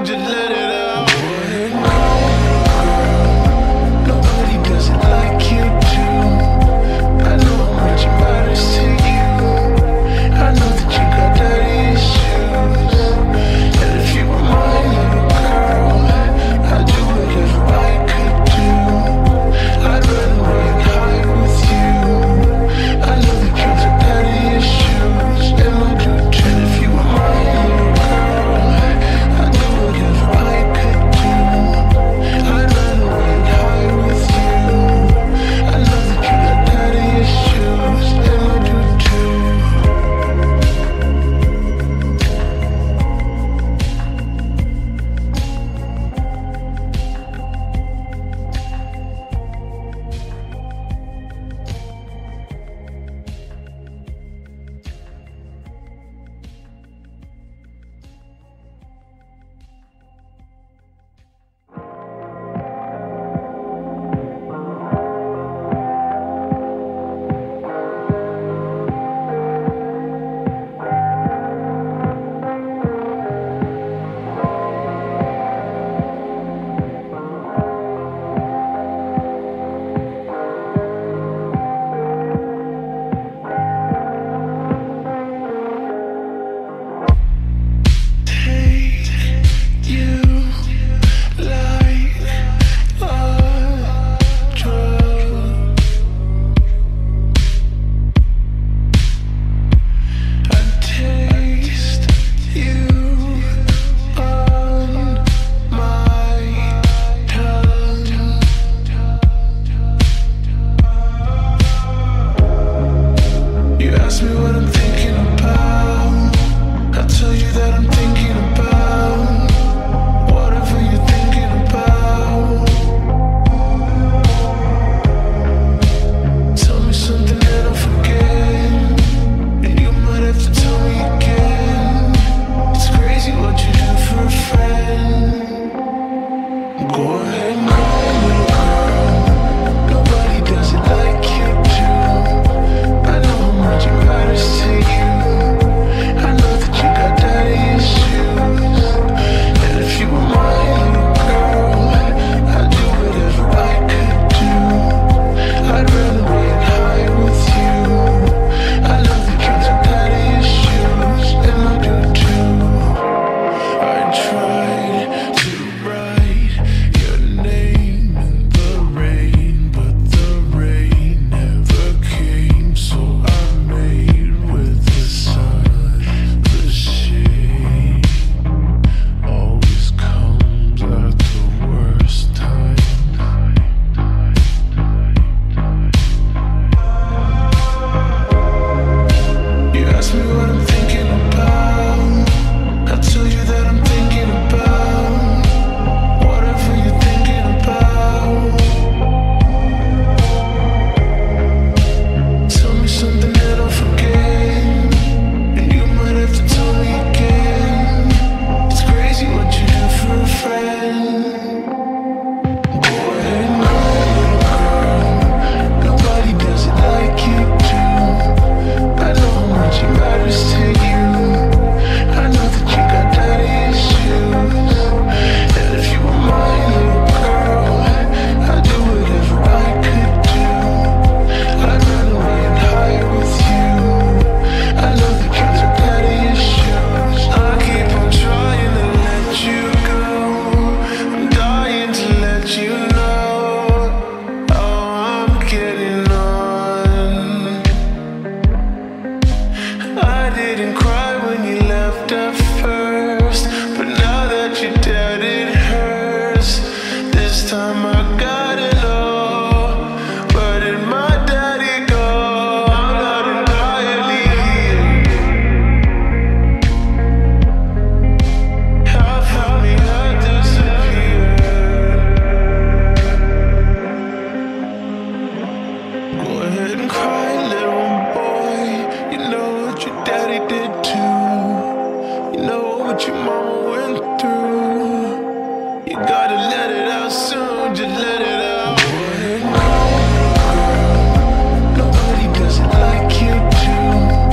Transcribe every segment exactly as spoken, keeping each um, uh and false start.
just let it out. Nobody does it like you do. I know how much it matters to you. I know that you got daddy issues. And if you were my little girl, I'd do whatever I could do. I'd run away and hide with you. I know that you got daddy issues, and I do too. And if you were my little girl, I'd do whatever I could do. I'd run away and hide with you. I know that you got daddy issues, and I do too.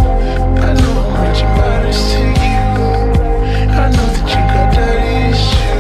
I know that you got daddy issues.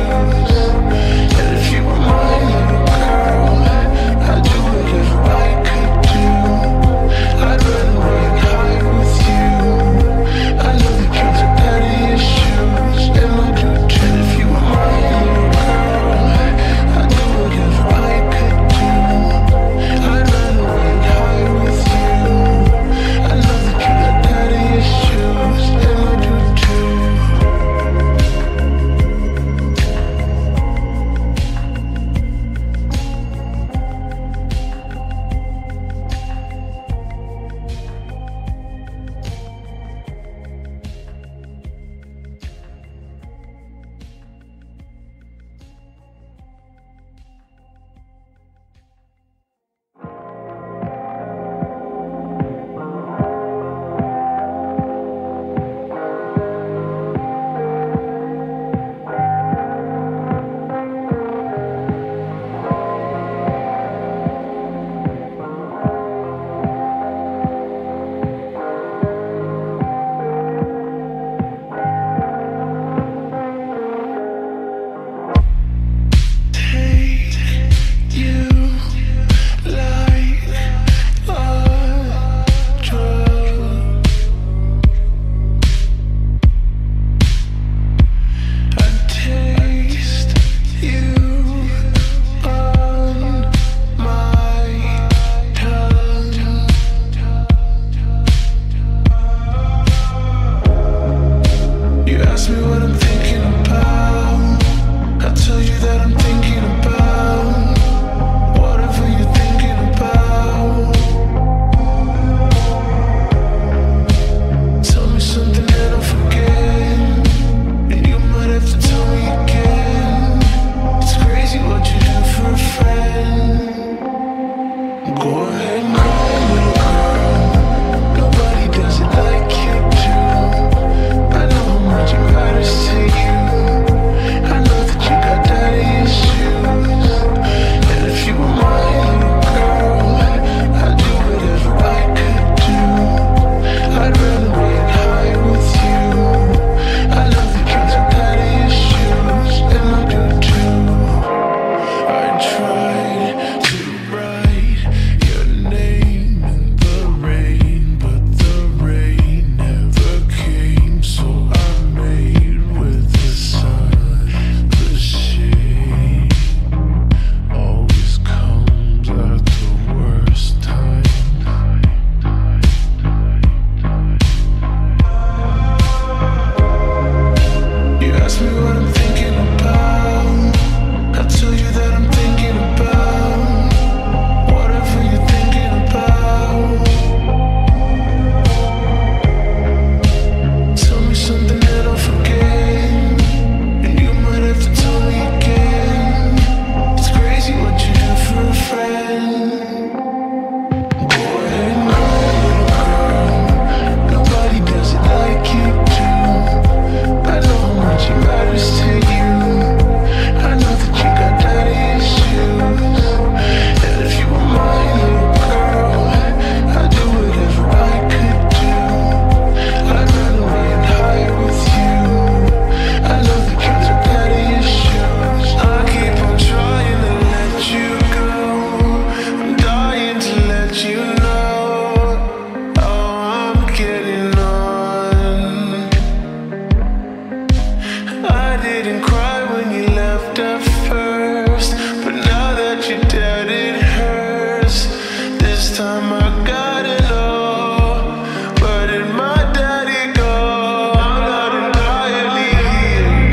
I didn't cry when you left at first, but now that you're dead it hurts. This time I gotta know, where did my daddy go? I'm not entirely here.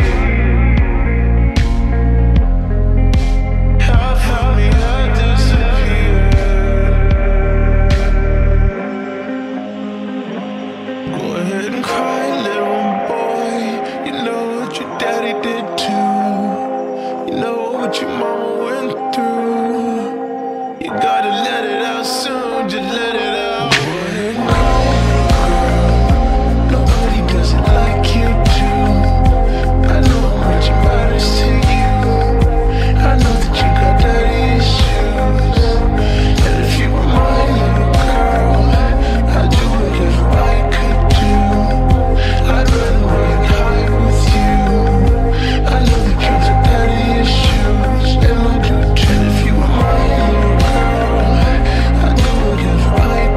Half of me had disappeared. Go ahead and cry, little boy. You know what your daddy did too. You know what your mama went through. You gotta let it out soon, just let it out. Go ahead and cry, girl. Nobody does it like you do. I know how much it matters to you. I know that you got daddy issues. And if you were my little girl, I'd do whatever I could do. I'd run away and hide with you. I know that you got daddy issues, and I do too. And if you were my little girl, I'd do whatever I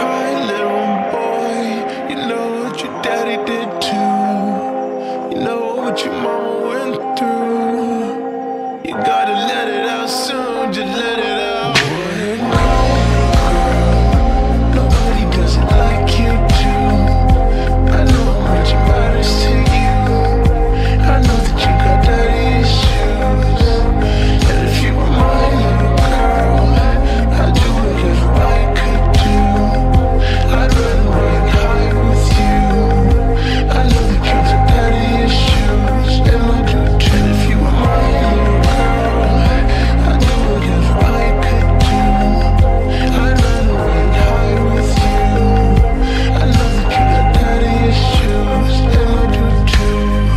cry, little boy. You know what your daddy did too. You know what your mama went through. You gotta let it out soon, just let it out. Go ahead and cry, little girl. Nobody does it like you do. I know how much it matters to you. I know that you got daddy issues. And if you were my little girl, I'd do whatever I could do. I'd run away and hide with you. I know that you got daddy issues, and I do too. And if you were my little girl, I'd do whatever I could do. I'd run away and hide with you. I know that you got daddy issues, and I do too.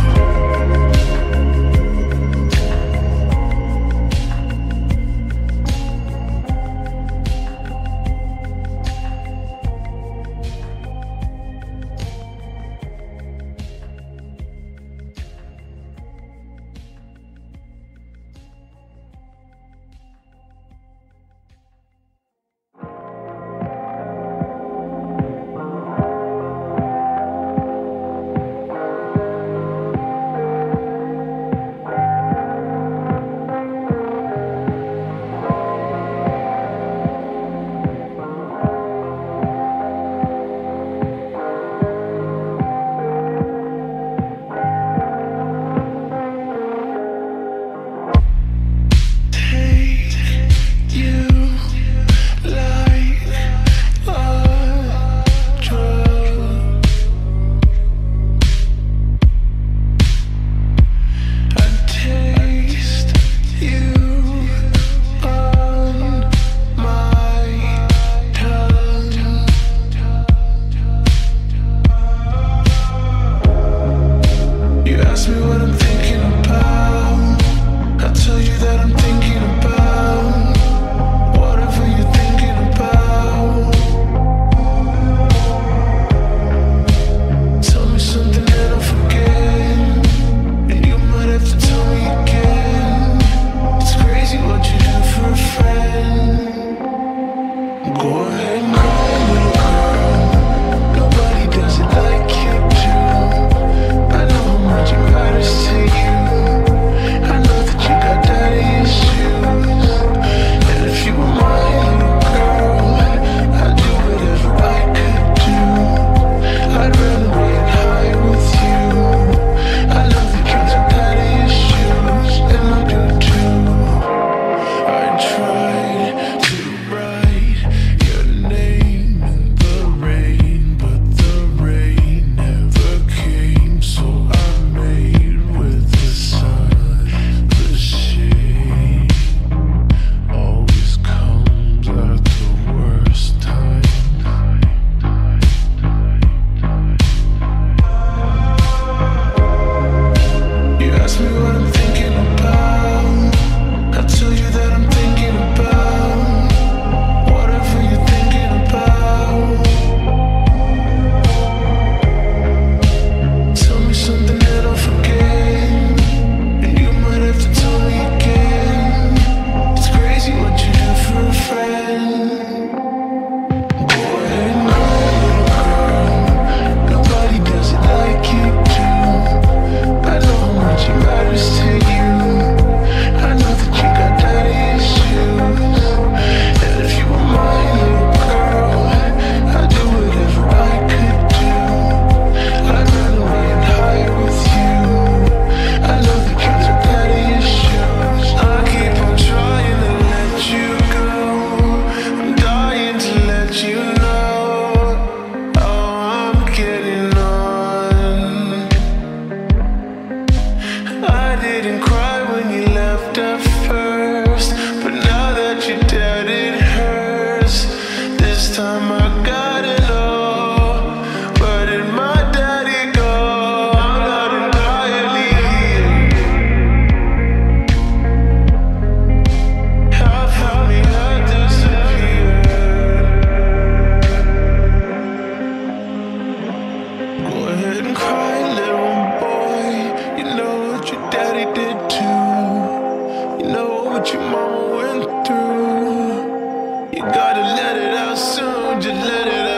what your mama went through. You gotta let it out soon, just let it out.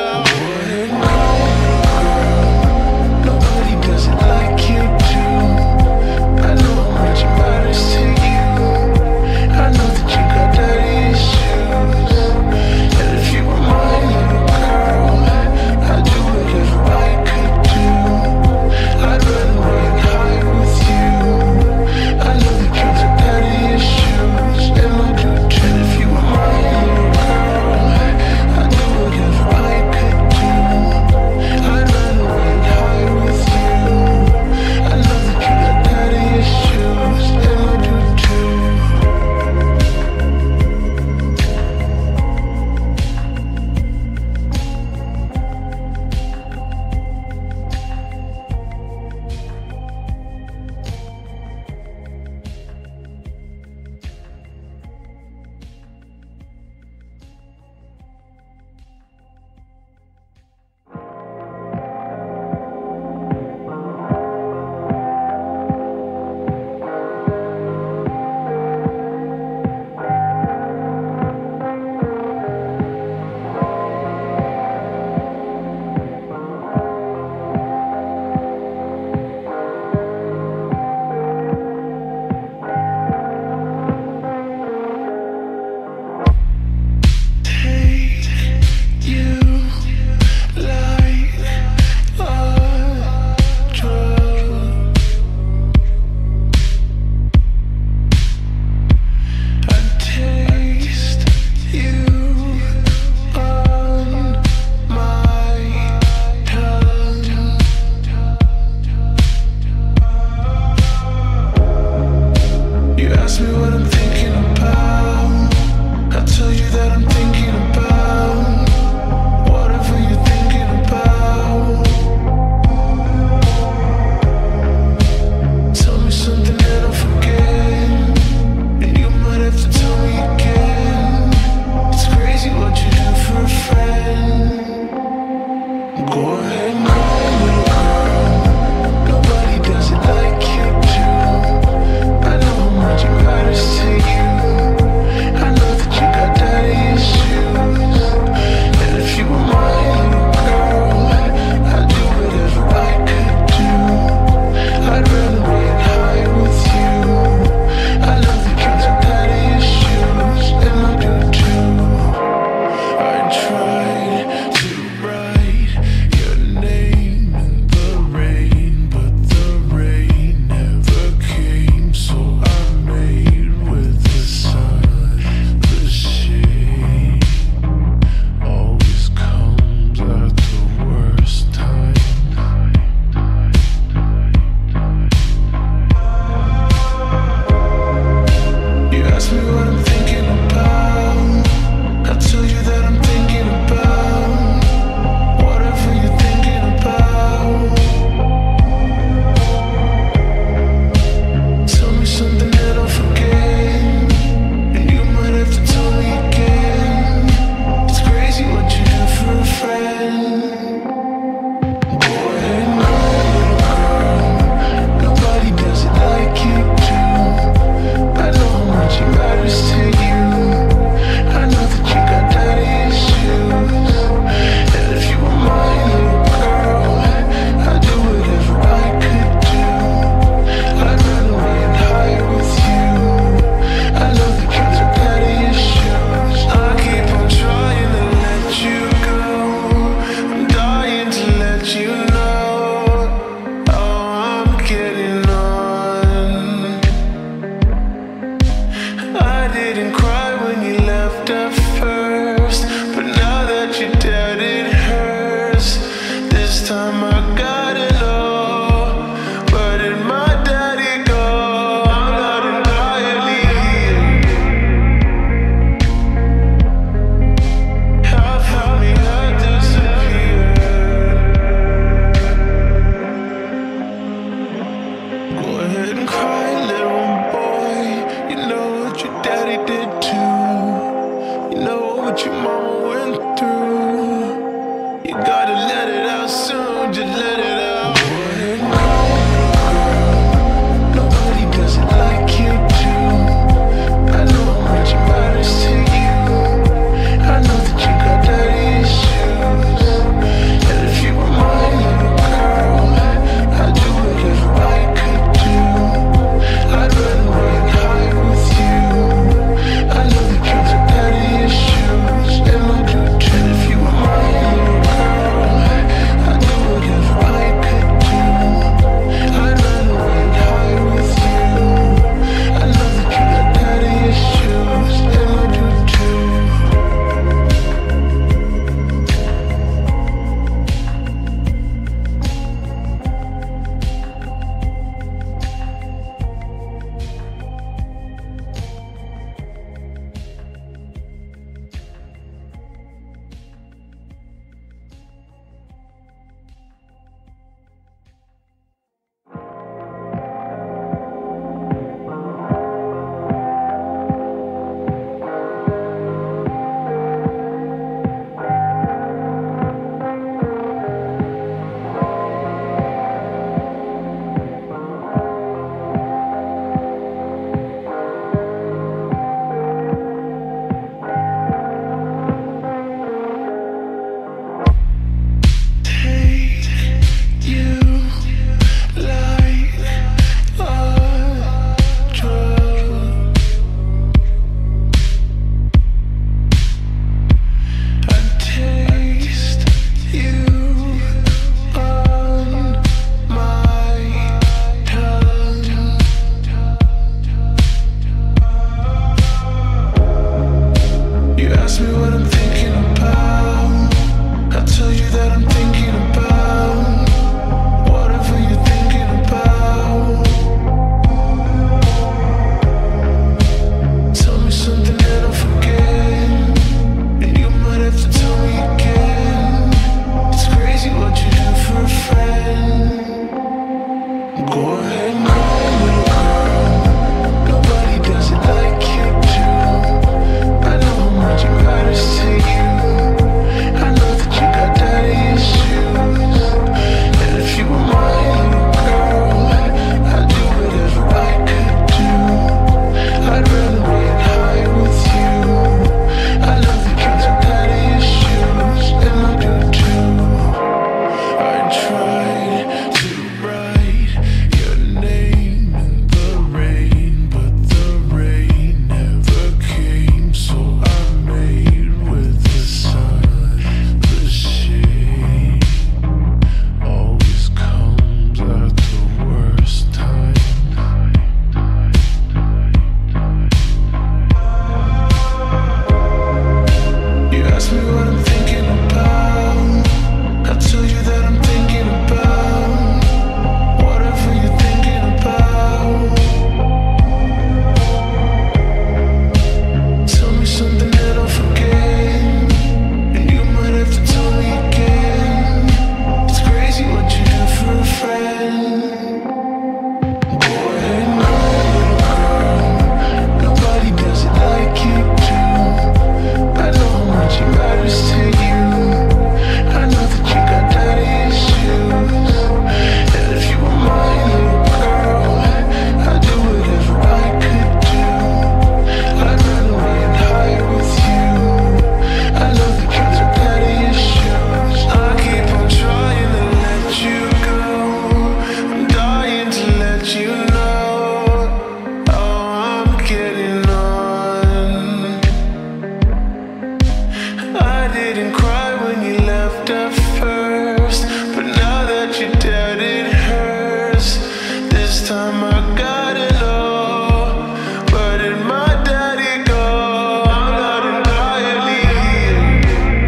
at first, but now that you're dead it hurts. This time I gotta know, where did my daddy go? I'm not entirely here.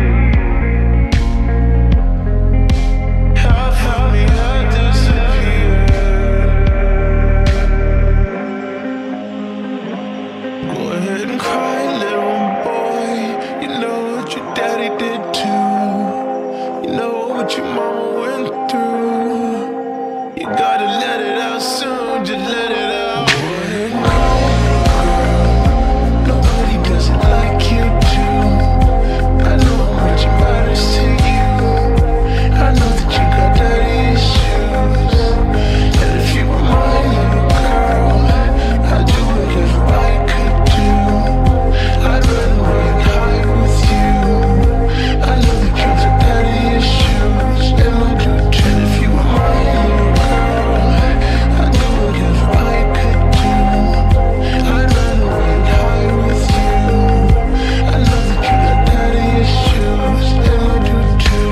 Half of me had disappeared. Go ahead and cry, little boy. You know what your daddy did too. You know what your mama went through. You gotta let it out soon, just let it out. Go ahead and cry, girl. Nobody does it like you do. I know how much it matters to you. I know that you got daddy issues. And if you were my little girl, I'd do whatever I could do. I'd run away and hide with you. I know that you got daddy issues, and I do too. And if you were my little girl, I'd do whatever I could do. I'd run away and hide with you. I know that you got daddy issues, and I do too.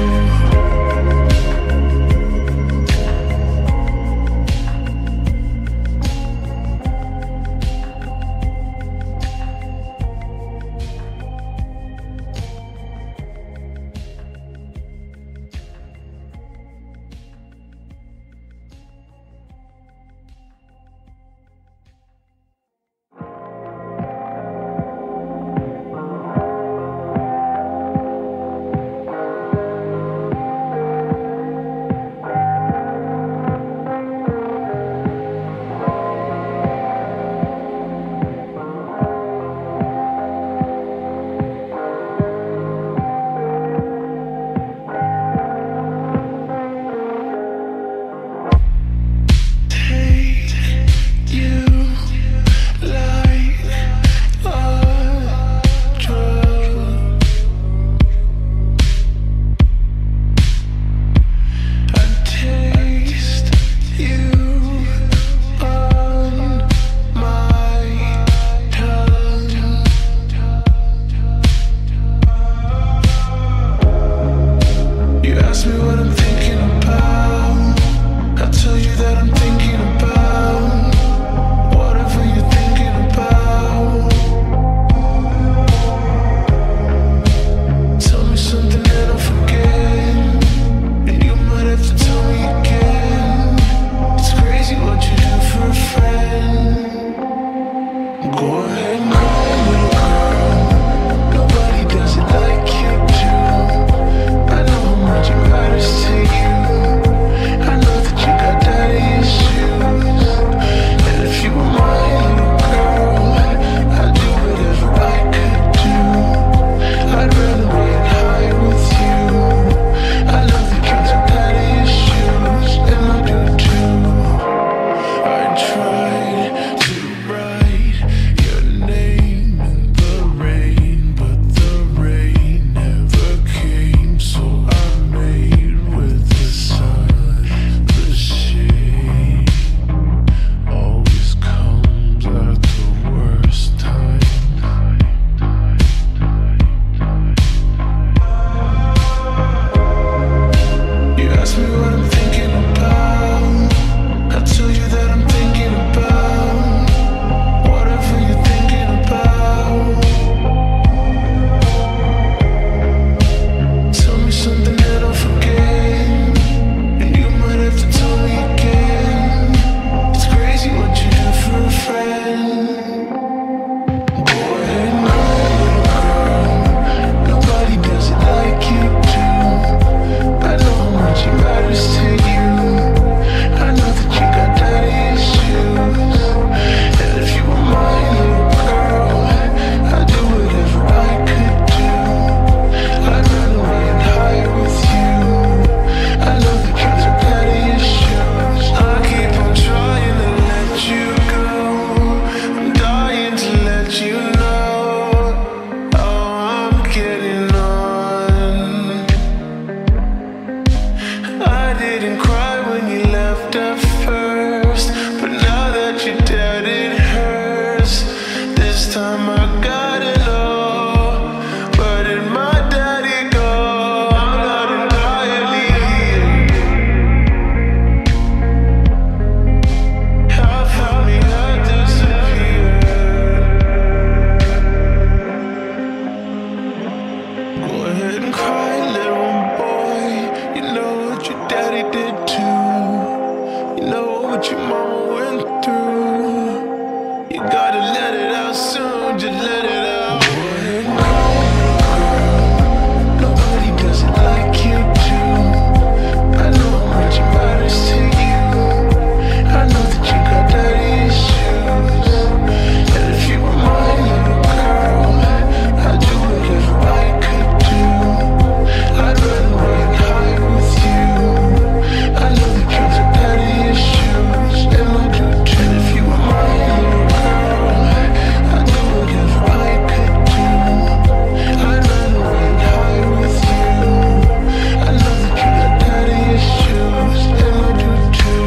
Nobody does it like you do. I know how much it matters to you. daddy did too. You know what your mama went through. You gotta let it out soon, just let it out. Go ahead and cry, girl. Nobody does it like you do. I know how much it matters to you. I know that you got daddy issues. And if you were my little girl, I'd do whatever I could do. I'd run away and hide with you. I know that you got daddy issues, and I do too. And if you were my little girl, I'd do whatever I could do. I'd run away and hide with you. I know that you got daddy issues, and I do too.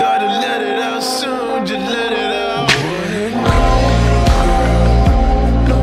Just let it out. Go ahead and cry, girl.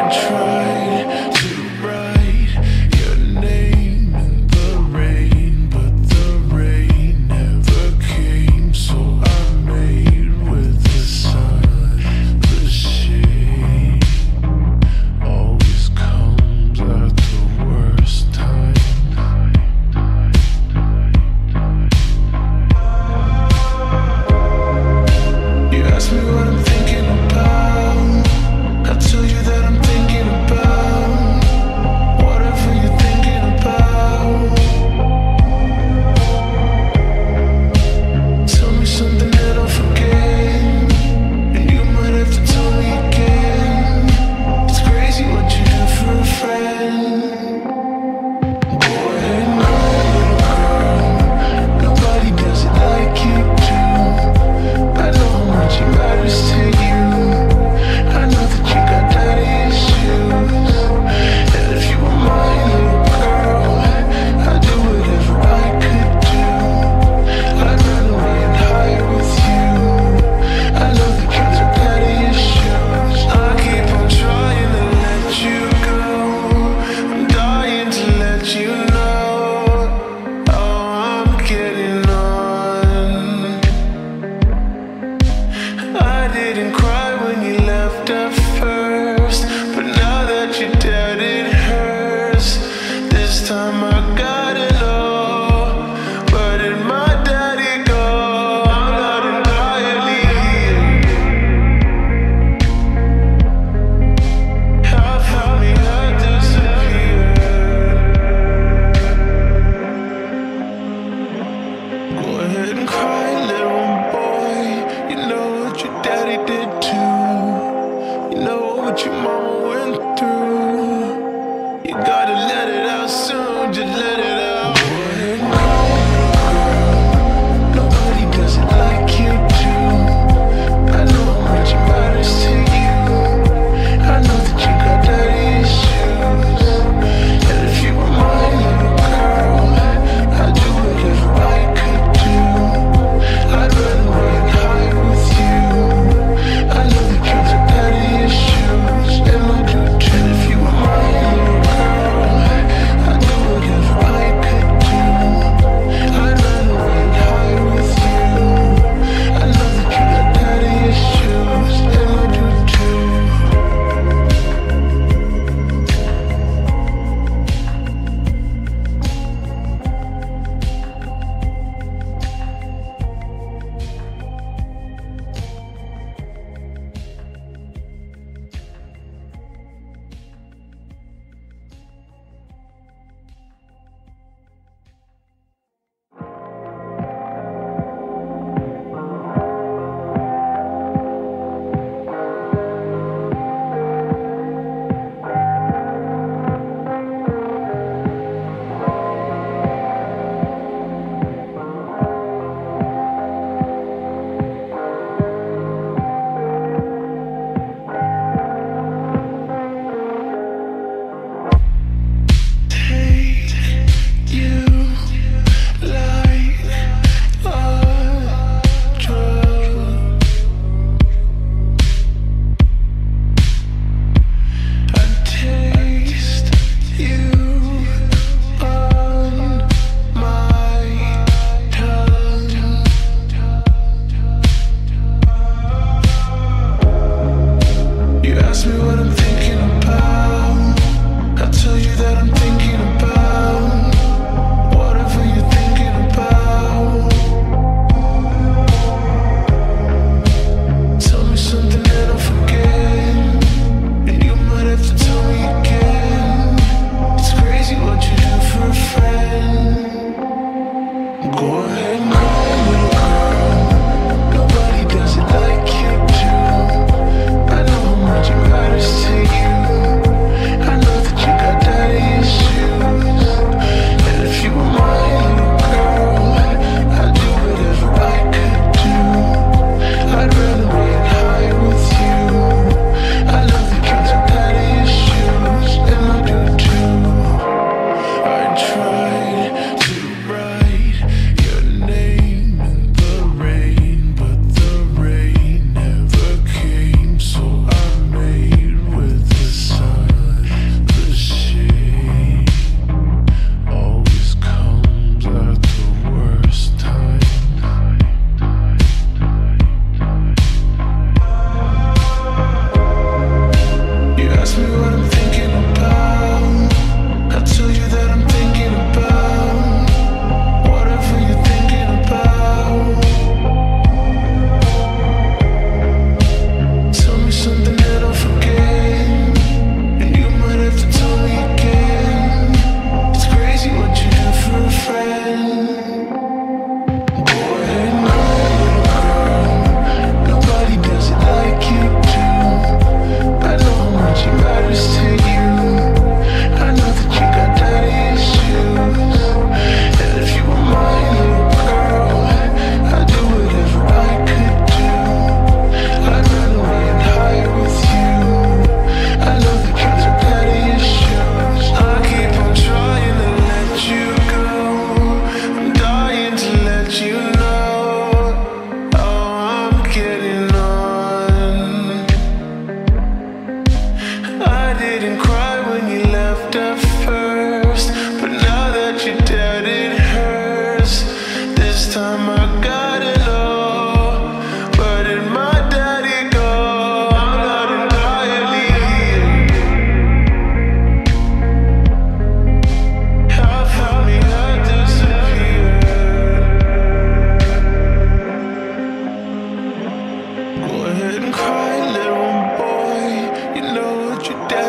tried to write your name in the rain, but the rain never came, so I made with the sun. The shade always comes at the worst time. You ask me what I'm thinking about, I tell you that I'm thinking about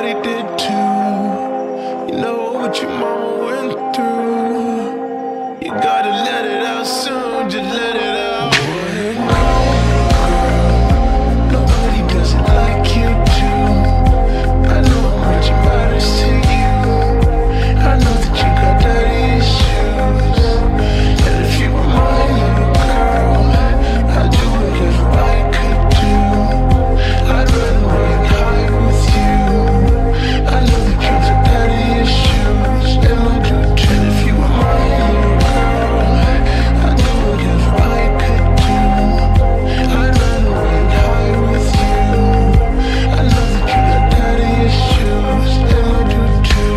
daddy did too. You know what your mama went through. You gotta let it out soon, just let it out. Go ahead and cry. Nobody does it like you do. I know how much it matters to you. I know that you got daddy issues. And if you were my little girl, I'd do whatever I could do. I'd run away and hide with you. I know that you got daddy issues, and I do too. And if you were my little girl, I'd do whatever I could do. I'd run away and hide with you. I know that you got daddy issues, and I do too.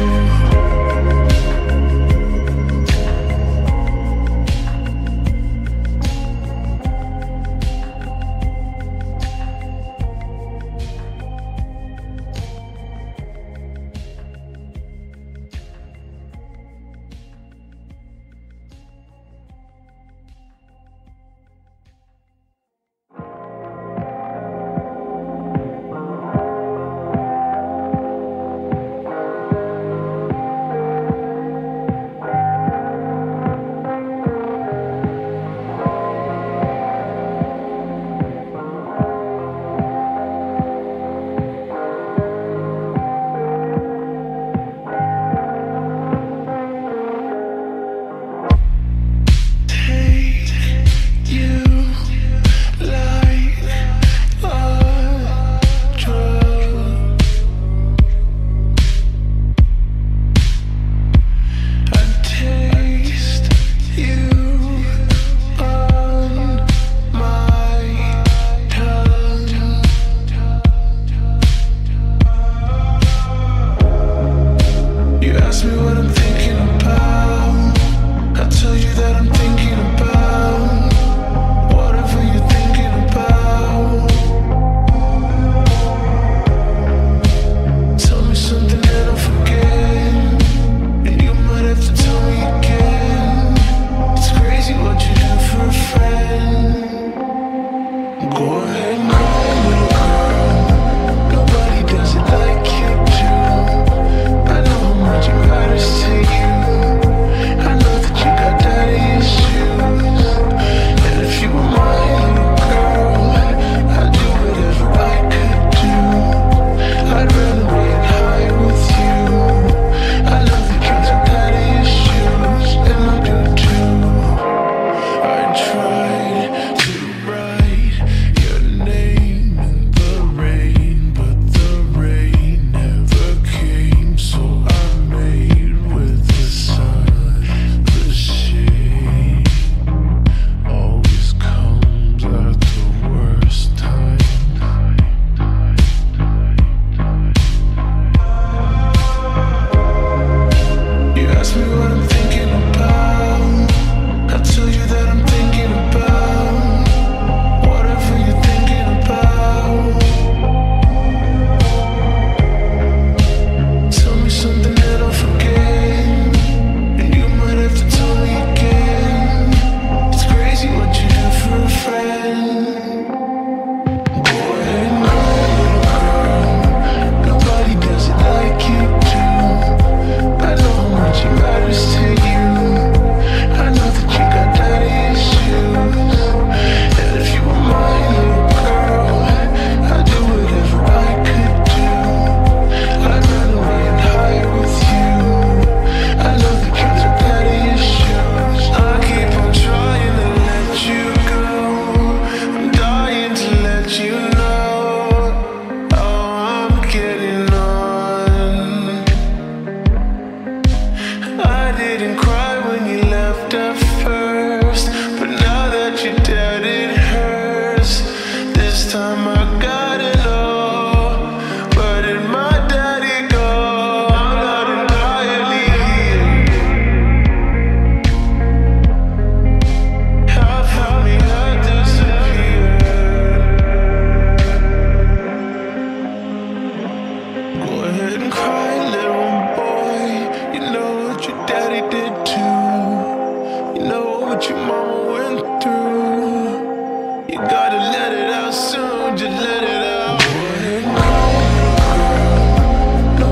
Just let it out.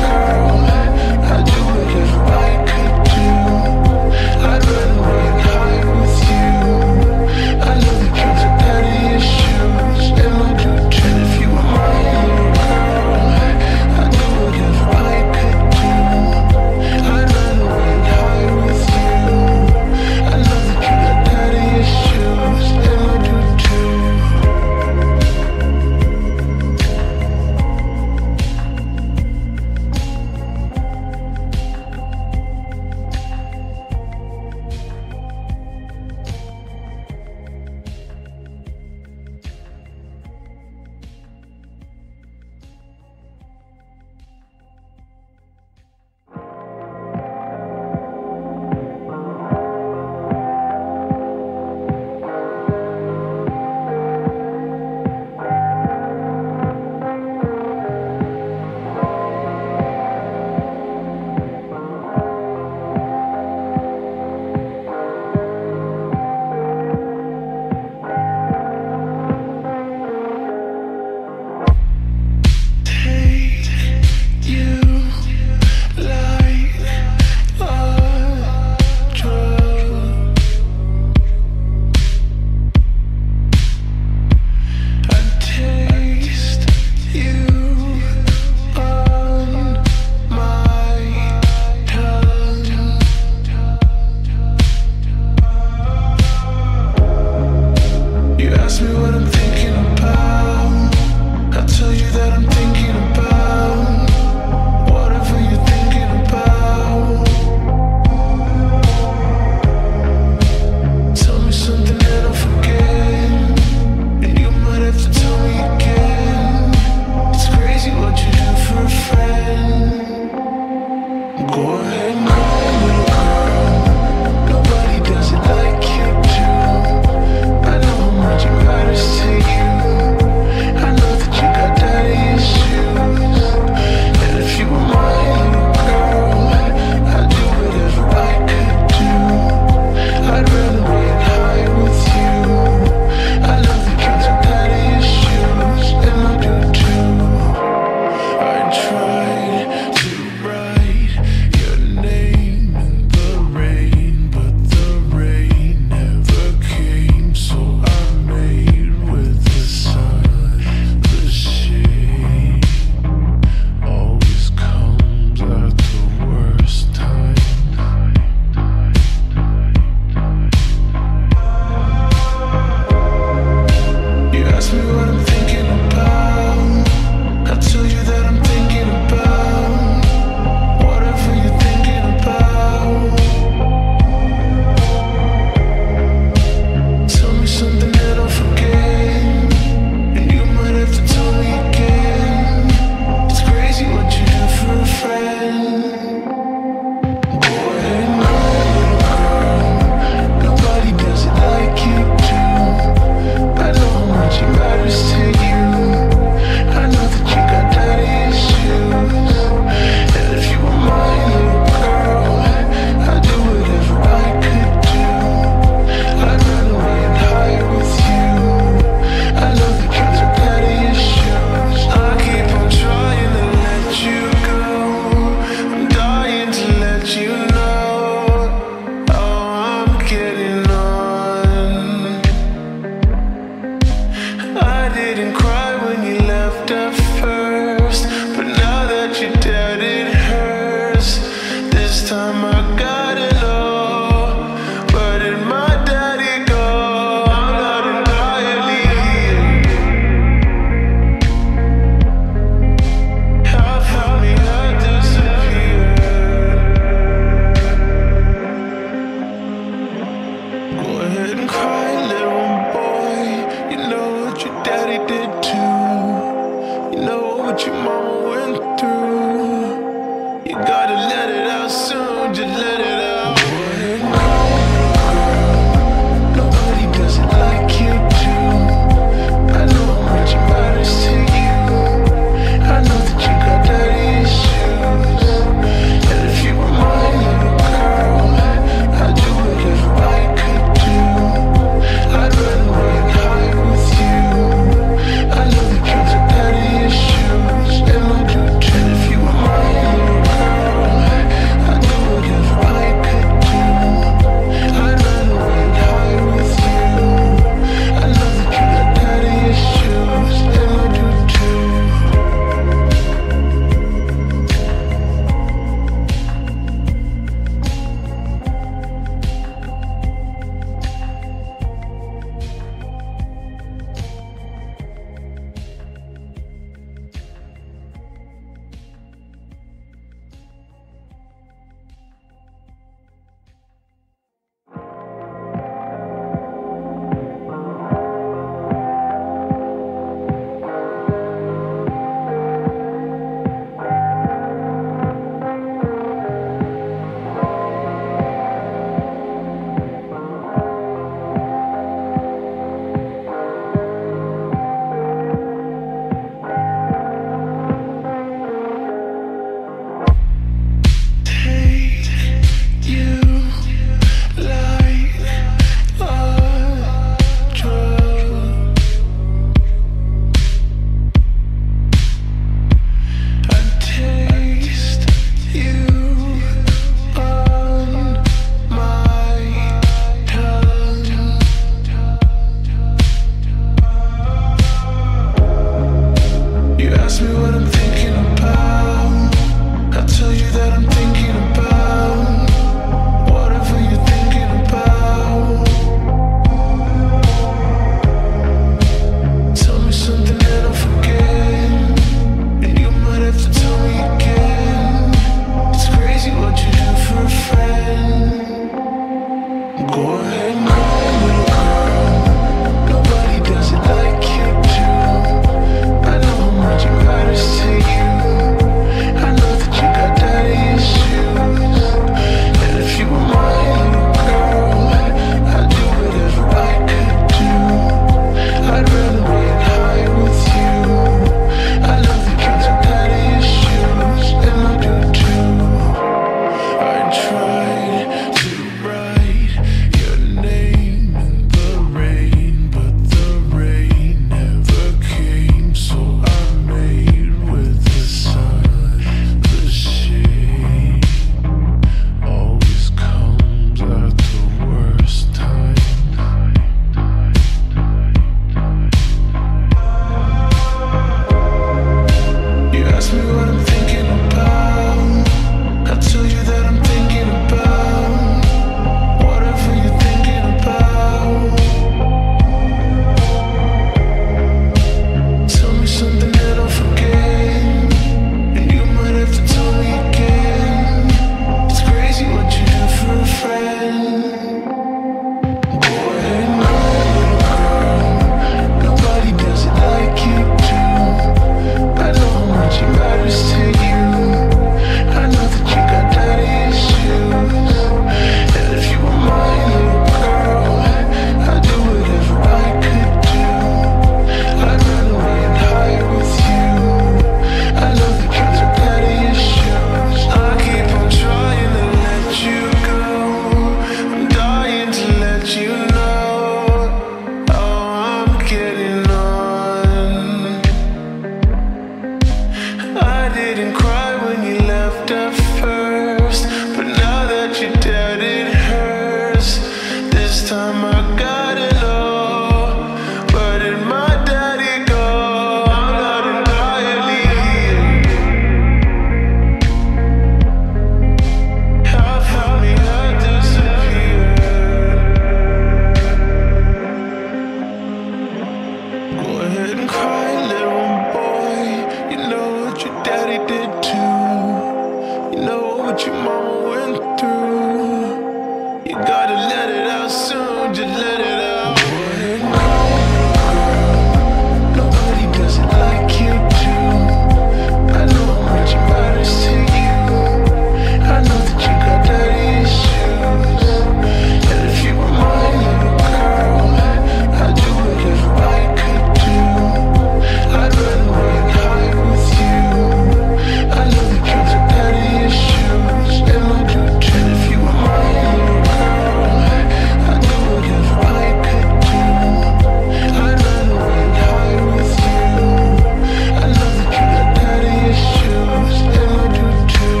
soon, just let it out. Go ahead and cry, girl. Nobody does it like you do. I know how much it matters to you. I know that you got daddy issues. And if you were my little girl, I'd do whatever I could do. I'd run away and hide with you. I know that you got daddy issues, and I do too. And if you were my little girl, I'd do whatever I could do. I'd run away and hide with you. I know that you got daddy issues, and I do too.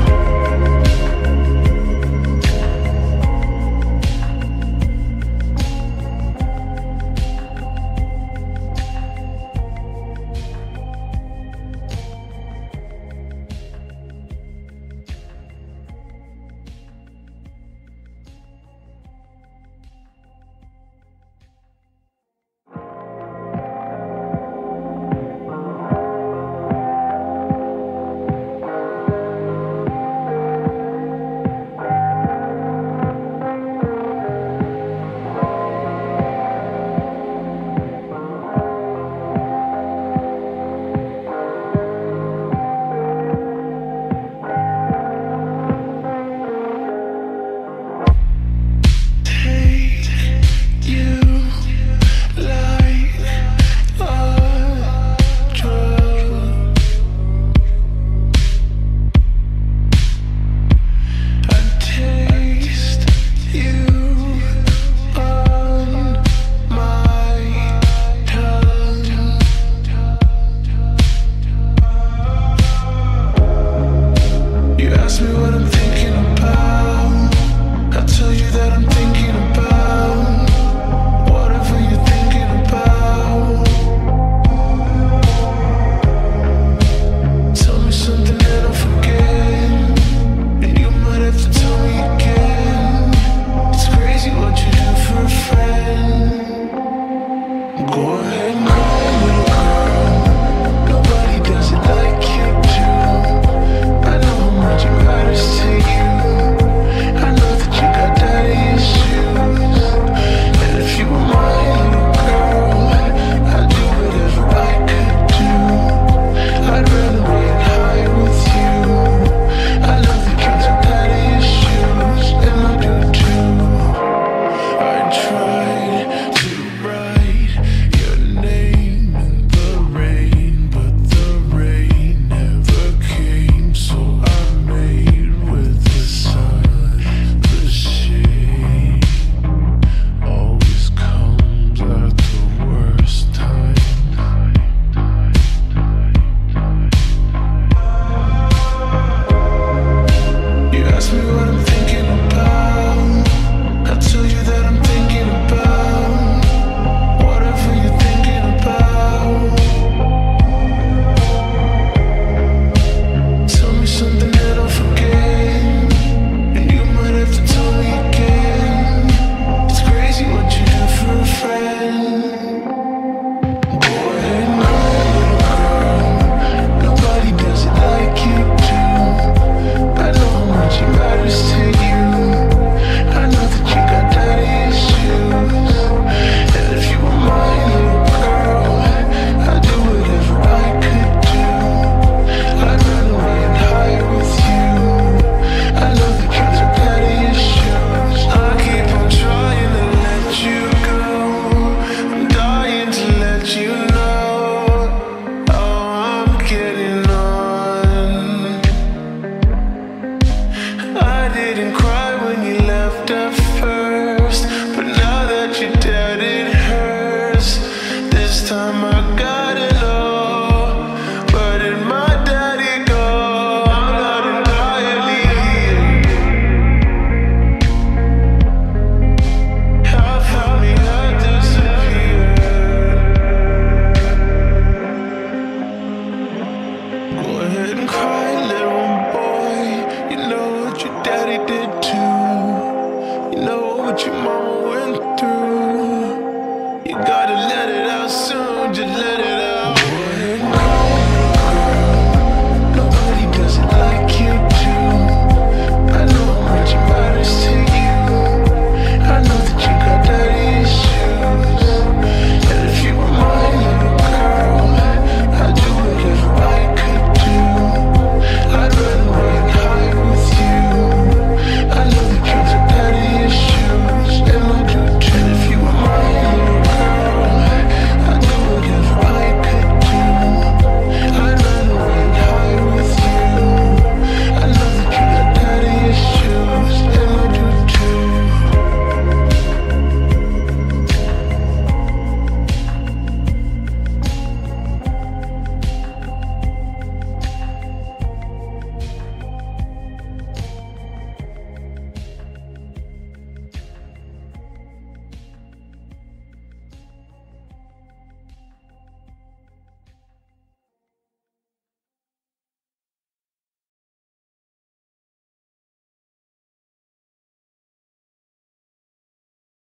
what your mama went through. You gotta let it out soon, just let it